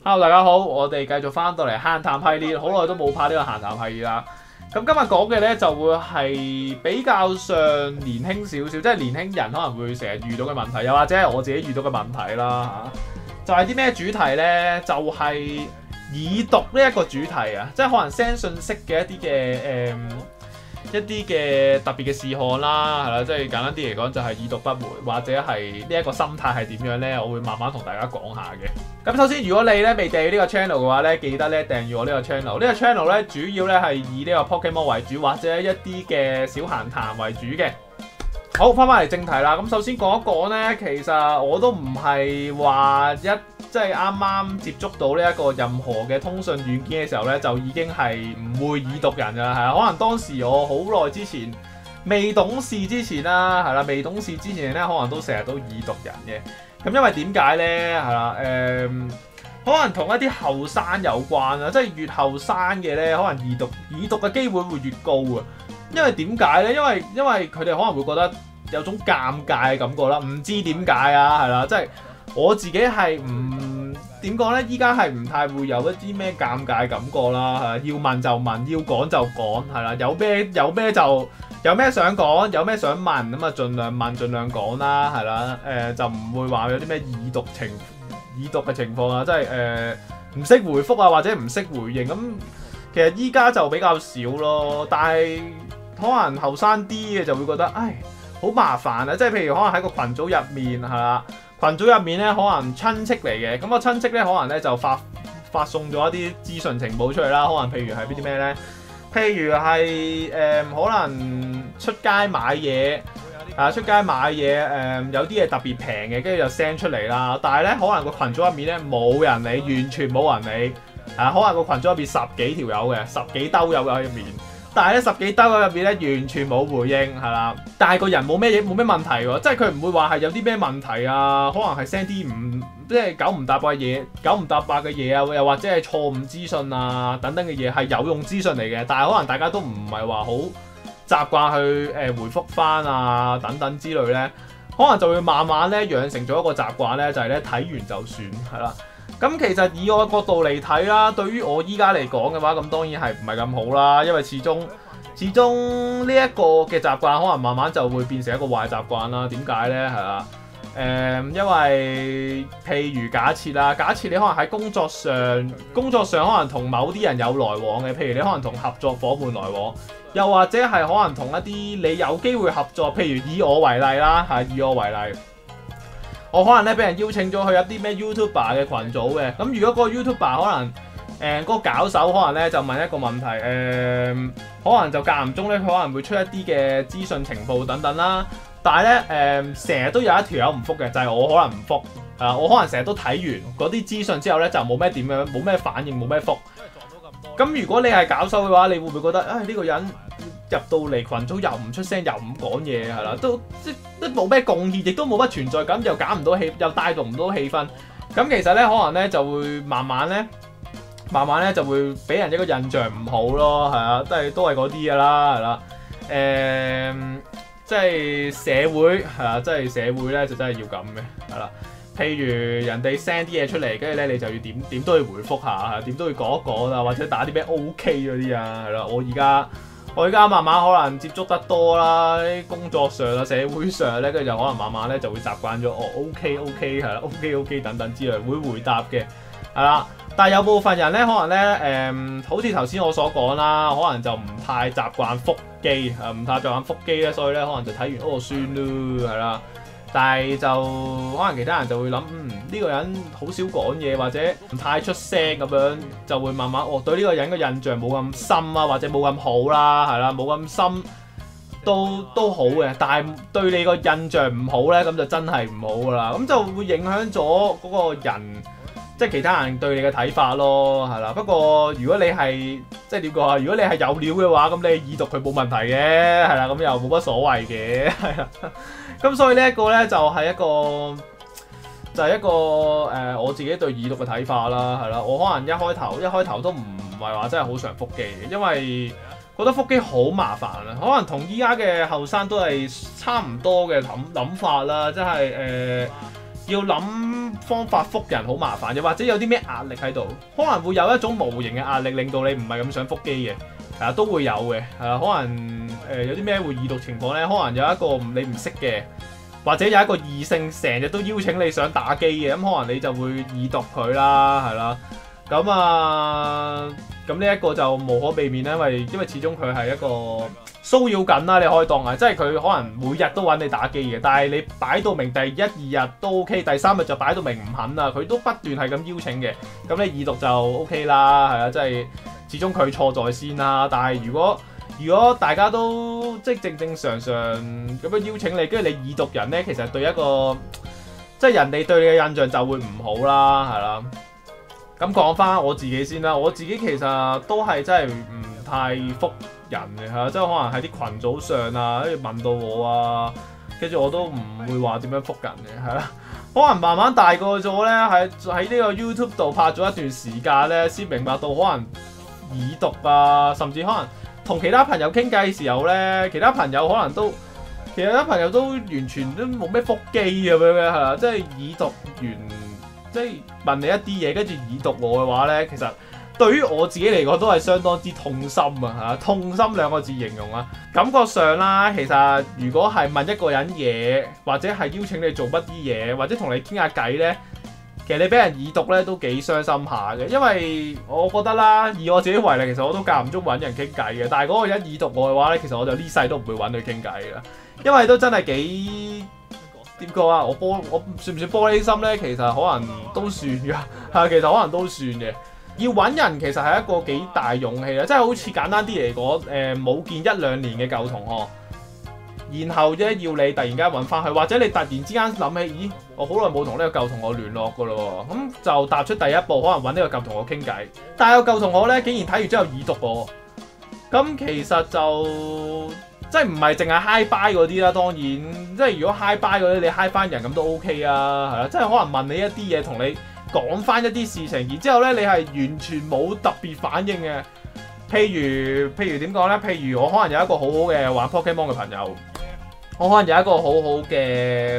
Hello，大家好，我哋繼續翻到嚟閒談系列，好耐都冇拍呢個閒談系列啦。咁今日講嘅呢，就會係比較上年輕少少，即係年輕人可能會成日遇到嘅問題，又或者係我自己遇到嘅問題啦嚇。就係啲咩主題呢？就係已讀呢一個主題啊，即係可能 send 信息嘅一啲嘅特別嘅事項啦，係啦，即係簡單啲嚟講就係已讀不回，或者係呢一個心態係點樣呢？我會慢慢同大家講下嘅。咁首先，如果你咧未訂閱呢個 channel 嘅話咧，記得咧訂閱我呢個 channel。呢個 channel 咧主要咧係以呢個 Pokemon 為主，或者一啲嘅小閒談為主嘅。好，翻嚟正題啦。咁首先講一講咧，其實我都唔係話即係啱啱接觸到呢一個任何嘅通訊軟件嘅時候咧，就已經係唔會已讀人㗎啦。係啊，可能當時我好耐之前未懂事之前啦，係啦，未懂事之前咧，可能都成日都已讀人嘅。咁因為點解咧？係啦，可能同一啲後生有關啦，即係越後生嘅咧，可能已讀嘅機會會越高啊。因為點解咧？因為佢哋可能會覺得有種尷尬嘅感覺啦，唔知點解啊，係啦，即係我自己係唔點講咧？依家係唔太會有一啲咩尷尬感覺啦，係要問就問，要講就講，係啦，有咩就有咩想講，有咩想問咁啊，盡量問，盡量講啦，係啦，就唔會話有啲咩已讀嘅情況啊，即係唔識回覆啊，或者唔識回應咁，其實依家就比較少咯，但係可能後生啲嘅就會覺得，唉，好麻煩啊！即係譬如可能喺個群組入面係啦，群組入面咧可能親戚嚟嘅，咁個親戚咧可能咧就發送咗一啲資訊情報出嚟啦，可能譬如係邊啲咩咧？譬如係可能出街買嘢出街買嘢有啲嘢特別平嘅，跟住就 send 出嚟啦。但係咧可能個群組入面咧冇人理，完全冇人理可能個群組入邊十幾條友嘅，十幾兜友喺入面。但係咧十幾兜友入邊咧完全冇回應係啦，但係個人冇咩問題喎，即係佢唔會話係有啲咩問題啊，可能係 send 啲即係九唔搭八嘅嘢啊，又或者係錯誤資訊啊等等嘅嘢係有用資訊嚟嘅，但係可能大家都唔係話好習慣去回覆翻啊等等之類咧，可能就會慢慢咧養成咗一個習慣咧，就係咧睇完就算係啦。咁其實以我嘅角度嚟睇啦，對於我依家嚟講嘅話，咁當然係唔係咁好啦，因為始終呢一個嘅習慣可能慢慢就會變成一個壞習慣啦。點解咧？係啦，因為譬如假設你可能喺工作上可能同某啲人有來往嘅，譬如你可能同合作夥伴來往，又或者係可能同一啲你有機會合作，譬如以我為例啦，我可能咧俾人邀請咗去一啲咩 YouTuber 嘅群組嘅，咁如果嗰個 YouTuber 可能嗰個搞手可能咧就問一個問題，可能就間唔中咧佢可能會出一啲嘅資訊情報等等啦，但係咧成日都有一條友唔覆嘅，就係我可能唔覆，我可能成日都睇完嗰啲資訊之後咧就冇咩反應，冇咩覆。咁如果你係搞手嘅話，你會唔會覺得呢個人入到嚟群組又唔出聲，又唔講嘢係啦，都冇咩貢獻，亦都冇乜存在感，又搞唔到氣，又帶動唔到氣氛。咁其實咧，可能咧就會慢慢咧就會俾人一個印象唔好咯，係啊，都係嗰啲㗎啦，係啦，即係社會係啊，即係社會咧就真係要咁嘅，係啦。譬如人哋 send 啲嘢出嚟，跟住咧你就要點都要回覆下，點都要講一講啊，或者打啲咩 OK 嗰啲啊，係啦。我而家慢慢可能接觸得多啦，工作上啊、社會上咧，跟住就可能慢慢咧就會習慣咗OK 係啦，OK 等等之類會回答嘅，係啦。但係有部分人咧，可能咧好似頭先我所講啦，可能就唔太習慣覆機，唔太習慣覆機咧，所以咧可能就睇完算咯，係啦。但係就可能其他人就會諗，呢個人好少講嘢，或者唔太出聲咁樣，就會慢慢對呢個人嘅印象冇咁深啊，或者冇咁好啦，係啦，冇咁深都好嘅。但係對你個印象唔好咧，咁就真係唔好噶啦，咁就會影響咗嗰個人，即係其他人對你嘅睇法咯，係啦。不過如果你係即係點講啊？如果你係有料嘅話，咁你已讀佢冇問題嘅，係啦，咁又冇乜所謂嘅，係啦。咁所以呢一個咧就係一個我自己對已讀嘅睇法啦，係啦。我可能一開頭都唔係話真係好常覆機嘅，因為覺得覆機好麻煩啊。可能同依家嘅後生都係差唔多嘅諗法啦，即係要諗方法覆人好麻煩，又或者有啲咩壓力喺度，可能會有一種無形嘅壓力，令到你唔係咁想覆機嘅，係啊都會有嘅，係啊可能有啲咩會已讀情況咧，可能有一個你唔識嘅，或者有一個異性成日都邀請你想打機嘅，咁可能你就會已讀佢啦，係啦，咁呢一個就無可避免啦，因為始終佢係一個騷擾緊啦，你可以當係，即係佢可能每日都揾你打機嘅，但係你擺到明第一二日都 OK， 第三日就擺到明唔肯啦，佢都不斷係咁邀請嘅，咁你已讀就 OK 啦，係啊，即係始終佢錯在先啦。但係如果大家都即係正正常常咁樣邀請你，跟住你已讀人咧，其實對一個即係人哋對你嘅印象就會唔好啦，係啦。咁講翻我自己先啦，我自己其實都係真係唔太覆人嘅嚇，即係可能喺啲群組上啊，跟住問到我啊，跟住我都唔會話點樣覆人嘅，係啦。可能慢慢大個咗咧，喺呢個 YouTube 度拍咗一段時間咧，先明白到可能已讀啊，甚至可能同其他朋友傾偈嘅時候咧，其他朋友都完全都冇咩覆機咁樣嘅，係啦，即係已讀完。即係問你一啲嘢，跟住已讀我嘅話咧，其實對於我自己嚟講都係相當之痛心啊！嚇，痛心兩個字形容啊，感覺上啦，其實如果係問一個人嘢，或者係邀請你做乜啲嘢，或者同你傾下偈咧，其實你俾人已讀咧都幾傷心下嘅，因為我覺得啦，以我自己為例，其實我都間唔中揾人傾偈嘅，但係嗰個人已讀我嘅話咧，其實我就呢世都唔會揾佢傾偈啦，因為都真係幾〜點講啊？我算唔算玻璃心咧？其實可能都算㗎，係其實可能都算嘅。要揾人其實係一個幾大勇氣啦，即係好似簡單啲嚟講，冇見一兩年嘅舊同學，然後啫要你突然間揾翻佢，或者你突然之間諗起，咦，我好耐冇同呢個舊同學聯絡㗎咯喎，咁就踏出第一步，可能揾呢個舊同學傾偈。但係個舊同學咧，竟然睇完之後已讀我，咁其實就〜即係唔係淨係 high buy 嗰啲啦，當然即係如果 high buy 嗰啲，你 high 翻人咁都 OK 啊，係啦，即係可能問你一啲嘢，同你講翻一啲事情，然之後咧你係完全冇特別反應嘅。譬如點講咧？譬如我可能有一個好好嘅玩 Pokemon 嘅朋友，我可能有一個好好嘅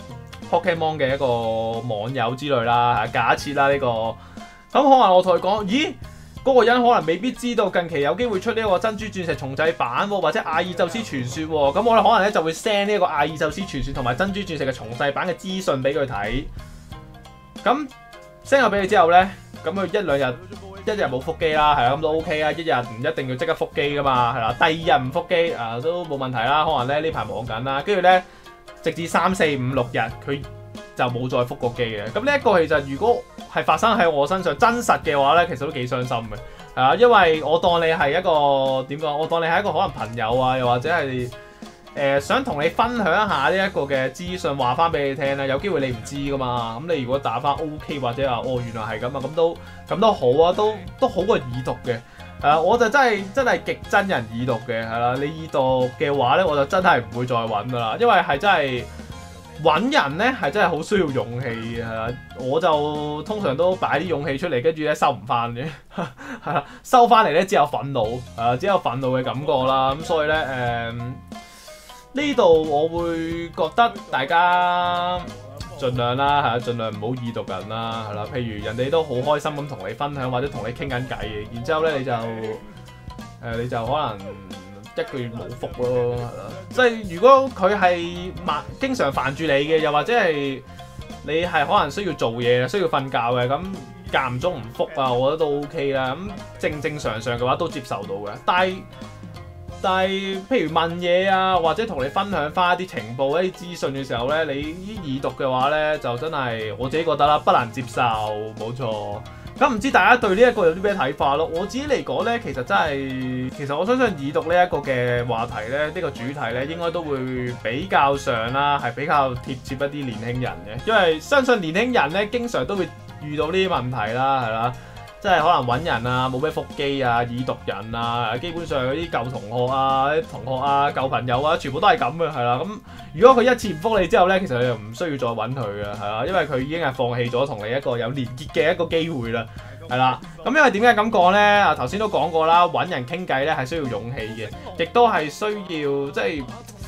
Pokemon 嘅一個網友之類啦，假設啦呢個，咁可能我同佢講，咦？嗰個人可能未必知道近期有機會出呢個珍珠鑽石重製版喎，或者阿爾宙斯傳說喎，咁我哋可能咧就會 send 呢個阿爾宙斯傳說同埋珍珠鑽石嘅重製版嘅資訊俾佢睇。咁 send 咗俾你之後咧，咁佢一日冇覆機啦，係啦，咁都 OK 啊，一日唔一定要即刻覆機噶嘛，係啦，第二日唔覆機啊都冇問題啦，可能咧呢排忙緊啦，跟住咧直至3、4、5、6日佢就冇再覆過機嘅。咁呢一個其實如果係發生喺我身上真實嘅話咧，其實都幾傷心嘅，係啊，因為我當你係一個點講，我當你係一個可能朋友啊，又或者係想同你分享一下呢一個嘅資訊，話翻俾你聽啦，有機會你唔知噶嘛，咁你如果打翻 OK 或者話原來係咁啊，咁都好啊，都好過已讀嘅，我就真係極憎人已讀嘅，係啦，你已讀嘅話咧，我就真係唔會再揾噶啦，因為係真係。揾人咧係真係好需要勇氣嘅，係啦，我就通常都擺啲勇氣出嚟，跟住咧收唔翻嘅，係啦，收翻嚟咧只有憤怒，只有憤怒嘅感覺啦，咁所以咧呢度我會覺得大家盡量啦，係啊，盡量唔好已讀人啦，係啦，譬如人哋都好開心咁同你分享或者同你傾緊偈嘅，然之後咧你就可能。一個月冇覆咯，係啦，即係如果佢係經常煩住你嘅，又或者係你係可能需要做嘢、需要瞓覺嘅，咁間唔中唔覆啊，我覺得都 OK 啦。咁正常嘅話都接受到嘅。但係譬如問嘢啊，或者同你分享翻一啲情報、一啲資訊嘅時候咧，你已讀嘅話咧，就真係我自己覺得啦，不能接受，冇錯。咁唔知大家對呢一個有啲咩睇法咯？我自己嚟講咧，其實我相信已讀呢一個嘅話題咧，呢個主題咧，應該都會比較上啦，係比較貼切一啲年輕人嘅，因為相信年輕人咧，經常都會遇到呢啲問題啦，係啦。即係可能揾人啊，冇咩覆機啊，已讀人啊，基本上嗰啲舊同學啊、啲同學啊、舊朋友啊，全部都係咁嘅，係啦。咁如果佢一次唔覆你之後咧，其實你就唔需要再揾佢嘅，係啦，因為佢已經係放棄咗同你一個有連結嘅一個機會啦，係啦。咁因為點解咁講咧？啊頭先都講過啦，揾人傾偈咧係需要勇氣嘅，亦都係需要即係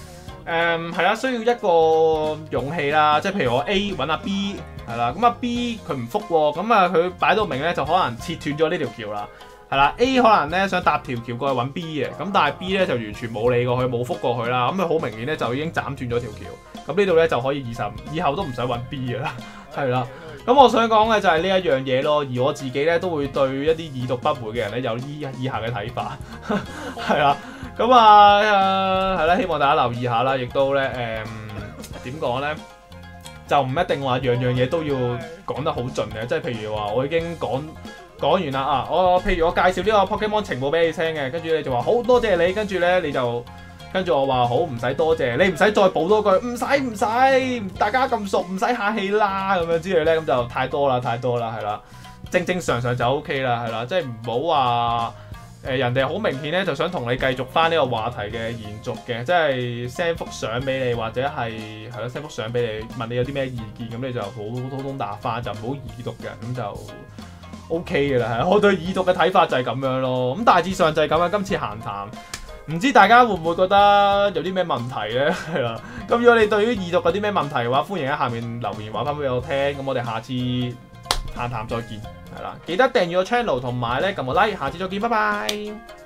係啦，需要一個勇氣啦，即係譬如我 A 揾阿 B 係啦，咁阿 B 佢唔覆喎，咁啊佢擺到明咧就可能切斷咗呢條橋啦，係啦 A 可能咧想搭條橋過去揾 B 嘅，咁但係 B 咧就完全冇理過佢，冇覆過佢啦，咁佢好明顯咧就已經斬斷咗條橋，咁呢度咧就可以以後都唔使揾 B 嘅啦，係啦。咁我想講嘅就係呢一樣嘢咯，而我自己咧都會對一啲已讀不回嘅人咧有以下嘅睇法，係啦。咁係啦，希望大家留意下啦，亦都咧點講咧，就唔一定話樣嘢都要講得好盡嘅，即係譬如話我已經講完啦啊，譬如我介紹呢個 Pokemon 情報俾你聽嘅，跟住你就話好多謝你，跟住咧你就跟住我話好唔使多謝，你唔使再補多句，唔使，大家咁熟，唔使客氣啦咁樣之類咧，咁就太多啦，係啦，正常就 OK 啦，係啦，即係唔好話。人哋好明顯咧，就想同你繼續翻呢個話題嘅延續嘅，即係 send 幅相俾你，或者係咯 send 幅相俾你，問你有啲咩意見，咁你就好通通答翻，就唔好已讀嘅，咁就 OK 嘅啦。係我對已讀嘅睇法就係咁樣咯。咁大致上就係咁樣。今次閒談，唔知大家會唔會覺得有啲咩問題咧？係啦。咁如果你對於已讀有啲咩問題嘅話，歡迎喺下面留言話翻俾我聽。咁我哋下次閒談再見。係啦，記得訂閱個 channel 同埋咧撳個 like，下次再見，拜拜。